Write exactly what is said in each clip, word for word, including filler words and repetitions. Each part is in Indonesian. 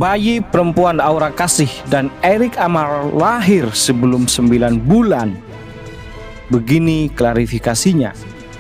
Bayi perempuan Aura Kasih dan Erik Amar lahir sebelum sembilan bulan. Begini klarifikasinya.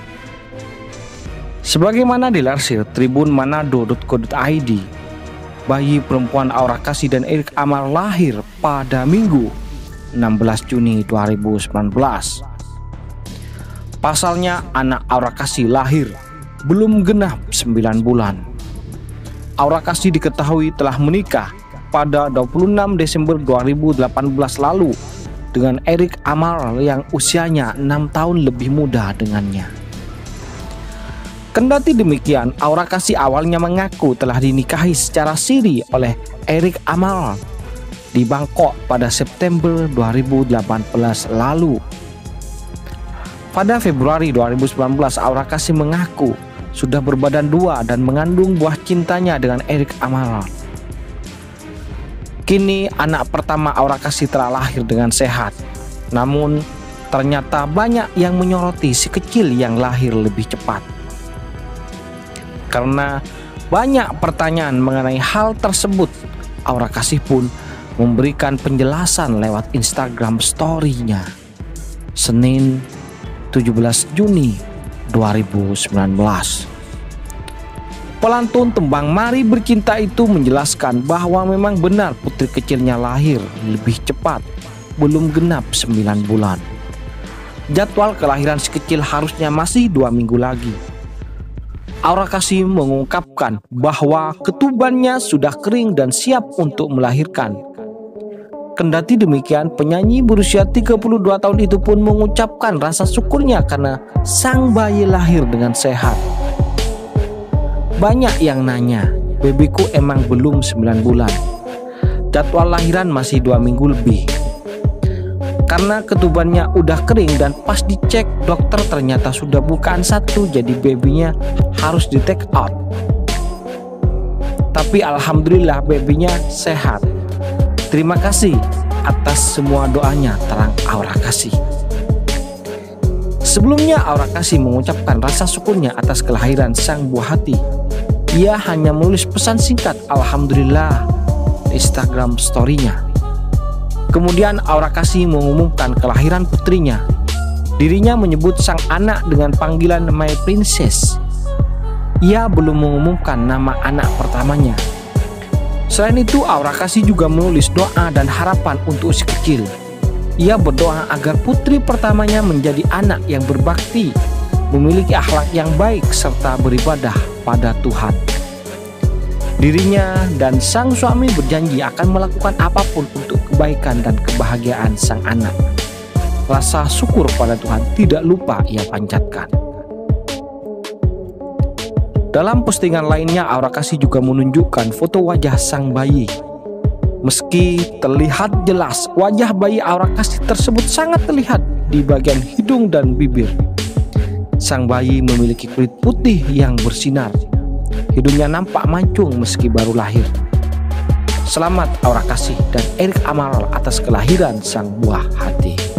Sebagaimana dilansir tribun manado titik co titik i d, bayi perempuan Aura Kasih dan Erik Amar lahir pada Minggu enam belas Juni dua ribu sembilan belas. Pasalnya anak Aura Kasih lahir belum genap sembilan bulan. Aura Kasih diketahui telah menikah pada dua puluh enam Desember dua ribu delapan belas lalu dengan Erik Amar yang usianya enam tahun lebih muda dengannya. Kendati demikian, Aura Kasih awalnya mengaku telah dinikahi secara siri oleh Erik Amar di Bangkok pada September dua ribu delapan belas lalu. Pada Februari dua ribu sembilan belas, Aura Kasih mengaku sudah berbadan dua dan mengandung buah cintanya dengan Erik Amar. Kini anak pertama Aura Kasih telah lahir dengan sehat. Namun ternyata banyak yang menyoroti si kecil yang lahir lebih cepat. Karena banyak pertanyaan mengenai hal tersebut, Aura Kasih pun memberikan penjelasan lewat Instagram story-nya Senin tujuh belas Juni dua ribu sembilan belas. Pelantun tembang Mari Bercinta itu menjelaskan bahwa memang benar putri kecilnya lahir lebih cepat, belum genap sembilan bulan. Jadwal kelahiran si kecil harusnya masih dua minggu lagi. Aura Kasih mengungkapkan bahwa ketubannya sudah kering dan siap untuk melahirkan. Kendati demikian, penyanyi berusia tiga puluh dua tahun itu pun mengucapkan rasa syukurnya karena sang bayi lahir dengan sehat. Banyak yang nanya, bebeku emang belum sembilan bulan. Jadwal lahiran masih dua minggu lebih. Karena ketubannya udah kering dan pas dicek dokter ternyata sudah bukan satu, jadi bebinya harus di take out. Tapi alhamdulillah bebinya sehat. Terima kasih atas semua doanya, terang Aura Kasih. Sebelumnya Aura Kasih mengucapkan rasa syukurnya atas kelahiran sang buah hati. Ia hanya menulis pesan singkat Alhamdulillah di Instagram story-nya. Kemudian Aura Kasih mengumumkan kelahiran putrinya. Dirinya menyebut sang anak dengan panggilan My Princess. Ia belum mengumumkan nama anak pertamanya. Selain itu, Aura Kasih juga menulis doa dan harapan untuk si kecil. Ia berdoa agar putri pertamanya menjadi anak yang berbakti, memiliki akhlak yang baik, serta beribadah pada Tuhan. Dirinya dan sang suami berjanji akan melakukan apapun untuk kebaikan dan kebahagiaan sang anak. Rasa syukur pada Tuhan tidak lupa ia panjatkan. Dalam postingan lainnya, Aura Kasih juga menunjukkan foto wajah sang bayi. Meski terlihat jelas, wajah bayi Aura Kasih tersebut sangat terlihat di bagian hidung dan bibir. Sang bayi memiliki kulit putih yang bersinar. Hidungnya nampak mancung meski baru lahir. Selamat Aura Kasih dan Erik Amar atas kelahiran sang buah hati.